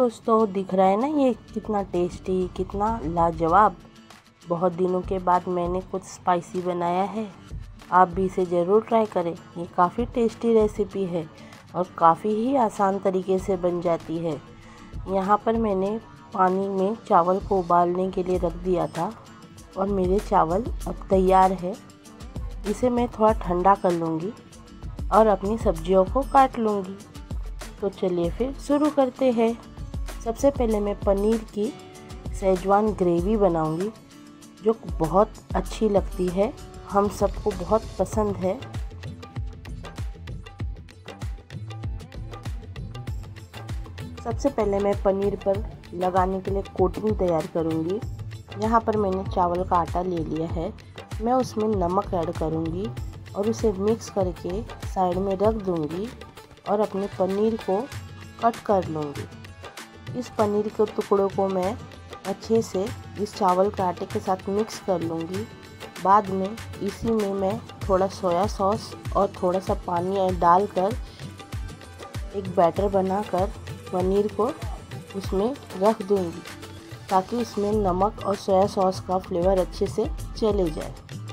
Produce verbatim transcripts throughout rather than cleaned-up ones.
दोस्तों, दिख रहा है ना ये कितना टेस्टी, कितना लाजवाब। बहुत दिनों के बाद मैंने कुछ स्पाइसी बनाया है। आप भी इसे ज़रूर ट्राई करें। ये काफ़ी टेस्टी रेसिपी है और काफ़ी ही आसान तरीके से बन जाती है। यहाँ पर मैंने पानी में चावल को उबालने के लिए रख दिया था और मेरे चावल अब तैयार है। इसे मैं थोड़ा ठंडा कर लूँगी और अपनी सब्जियों को काट लूँगी। तो चलिए फिर शुरू करते हैं। सबसे पहले मैं पनीर की सेजवान ग्रेवी बनाऊंगी, जो बहुत अच्छी लगती है, हम सबको बहुत पसंद है। सबसे पहले मैं पनीर पर लगाने के लिए कोटिंग तैयार करूंगी। यहाँ पर मैंने चावल का आटा ले लिया है। मैं उसमें नमक ऐड करूंगी और उसे मिक्स करके साइड में रख दूंगी और अपने पनीर को कट कर लूँगी। इस पनीर के टुकड़ों को मैं अच्छे से इस चावल के आटे के साथ मिक्स कर लूँगी। बाद में इसी में मैं थोड़ा सोया सॉस और थोड़ा सा पानी डालकर एक बैटर बनाकर पनीर को उसमें रख दूँगी, ताकि इसमें नमक और सोया सॉस का फ्लेवर अच्छे से चले जाए।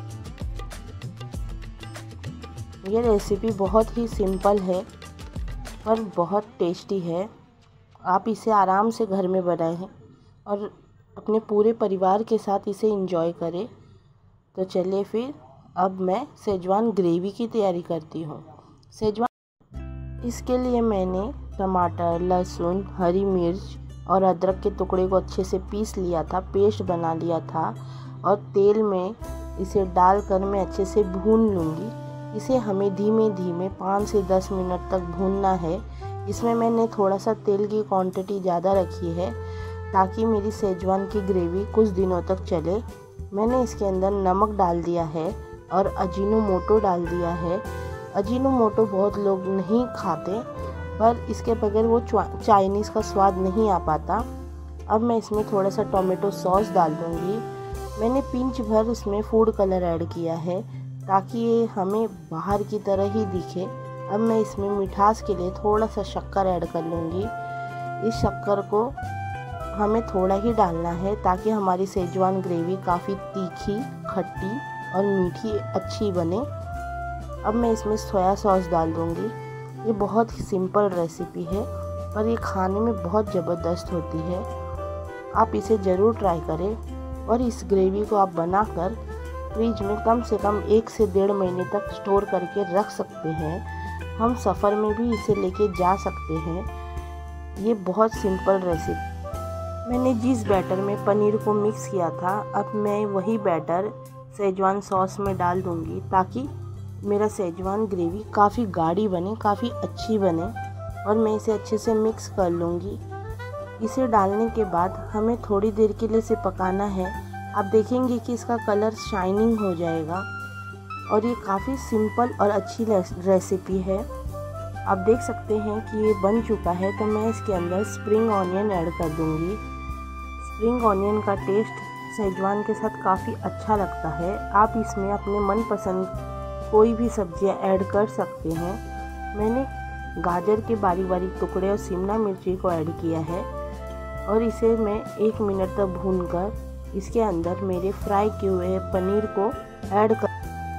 ये रेसिपी बहुत ही सिंपल है पर बहुत टेस्टी है। आप इसे आराम से घर में बनाएं और अपने पूरे परिवार के साथ इसे एंजॉय करें। तो चलिए फिर अब मैं सेजवान ग्रेवी की तैयारी करती हूँ। सेजवान इसके लिए मैंने टमाटर, लहसुन, हरी मिर्च और अदरक के टुकड़े को अच्छे से पीस लिया था, पेस्ट बना लिया था और तेल में इसे डालकर मैं अच्छे से भून लूँगी। इसे हमें धीमे धीमे पाँच से दस मिनट तक भूनना है। इसमें मैंने थोड़ा सा तेल की क्वांटिटी ज़्यादा रखी है, ताकि मेरी सेजवान की ग्रेवी कुछ दिनों तक चले। मैंने इसके अंदर नमक डाल दिया है और अजीनोमोटो डाल दिया है। अजीनोमोटो बहुत लोग नहीं खाते, पर इसके बगैर वो चाइनीज़ का स्वाद नहीं आ पाता। अब मैं इसमें थोड़ा सा टोमेटो सॉस डाल दूँगी। मैंने पिंच भर उसमें फूड कलर ऐड किया है, ताकि ये हमें बाहर की तरह ही दिखे। अब मैं इसमें मिठास के लिए थोड़ा सा शक्कर ऐड कर लूँगी। इस शक्कर को हमें थोड़ा ही डालना है, ताकि हमारी सेजवान ग्रेवी काफ़ी तीखी, खट्टी और मीठी अच्छी बने। अब मैं इसमें सोया सॉस डाल दूँगी। ये बहुत ही सिंपल रेसिपी है, पर ये खाने में बहुत ज़बरदस्त होती है। आप इसे ज़रूर ट्राई करें और इस ग्रेवी को आप बनाकर फ्रिज में कम से कम एक से डेढ़ महीने तक स्टोर करके रख सकते हैं। हम सफ़र में भी इसे लेके जा सकते हैं। ये बहुत सिंपल रेसिपी। मैंने जिस बैटर में पनीर को मिक्स किया था, अब मैं वही बैटर सेजवान सॉस में डाल दूँगी, ताकि मेरा सेजवान ग्रेवी काफ़ी गाढ़ी बने, काफ़ी अच्छी बने। और मैं इसे अच्छे से मिक्स कर लूँगी। इसे डालने के बाद हमें थोड़ी देर के लिए इसे पकाना है। आप देखेंगे कि इसका कलर शाइनिंग हो जाएगा और ये काफ़ी सिंपल और अच्छी रेसिपी है। आप देख सकते हैं कि ये बन चुका है। तो मैं इसके अंदर स्प्रिंग ऑनियन ऐड कर दूंगी। स्प्रिंग ऑनियन का टेस्ट सेजवान के साथ काफ़ी अच्छा लगता है। आप इसमें अपने मनपसंद कोई भी सब्जियां ऐड कर सकते हैं। मैंने गाजर के बारीक बारीक टुकड़े और शिमला मिर्ची को ऐड किया है और इसे मैं एक मिनट तक भूनकर इसके अंदर मेरे फ्राई किए हुए पनीर को ऐड कर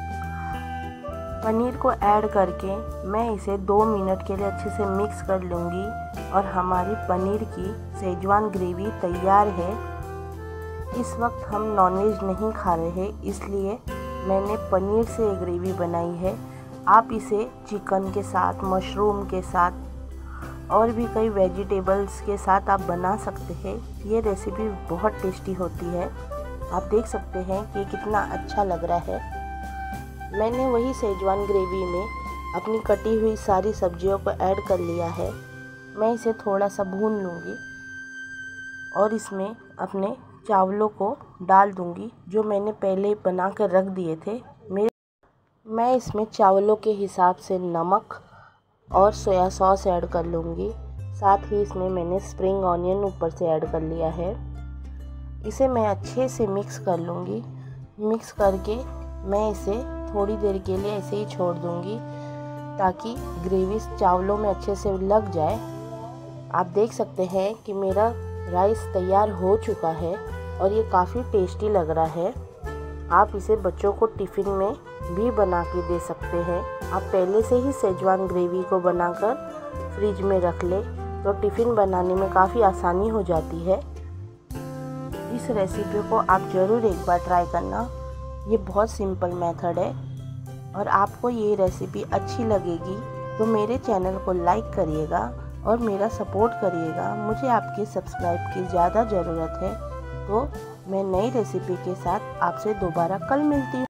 पनीर को ऐड करके मैं इसे दो मिनट के लिए अच्छे से मिक्स कर लूँगी और हमारी पनीर की सेजवान ग्रेवी तैयार है। इस वक्त हम नॉनवेज नहीं खा रहे हैं, इसलिए मैंने पनीर से ये ग्रेवी बनाई है। आप इसे चिकन के साथ, मशरूम के साथ और भी कई वेजिटेबल्स के साथ आप बना सकते हैं। ये रेसिपी बहुत टेस्टी होती है। आप देख सकते हैं कि कितना अच्छा लग रहा है। मैंने वही सेजवान ग्रेवी में अपनी कटी हुई सारी सब्जियों को ऐड कर लिया है। मैं इसे थोड़ा सा भून लूँगी और इसमें अपने चावलों को डाल दूँगी, जो मैंने पहले बना कर रख दिए थे। मेरे मैं इसमें चावलों के हिसाब से नमक और सोया सॉस ऐड कर लूँगी। साथ ही इसमें मैंने स्प्रिंग ऑनियन ऊपर से ऐड कर लिया है। इसे मैं अच्छे से मिक्स कर लूँगी। मिक्स करके मैं इसे थोड़ी देर के लिए ऐसे ही छोड़ दूँगी, ताकि ग्रेवी चावलों में अच्छे से लग जाए। आप देख सकते हैं कि मेरा राइस तैयार हो चुका है और ये काफ़ी टेस्टी लग रहा है। आप इसे बच्चों को टिफ़िन में भी बना के दे सकते हैं। आप पहले से ही सेजवान ग्रेवी को बनाकर फ्रिज में रख ले तो टिफ़िन बनाने में काफ़ी आसानी हो जाती है। इस रेसिपी को आप ज़रूर एक बार ट्राई करना। ये बहुत सिंपल मेथड है और आपको ये रेसिपी अच्छी लगेगी तो मेरे चैनल को लाइक करिएगा और मेरा सपोर्ट करिएगा। मुझे आपके सब्सक्राइब की ज़्यादा ज़रूरत है। तो मैं नई रेसिपी के साथ आपसे दोबारा कल मिलती हूँ।